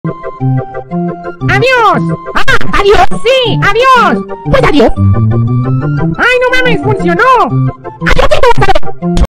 ¡Adiós! ¡Ah! ¡Adiós! ¡Sí! ¡Adiós! Pues adiós. ¡Ay, no mames! ¡Funcionó! ¡Adiós, que te vas a ver!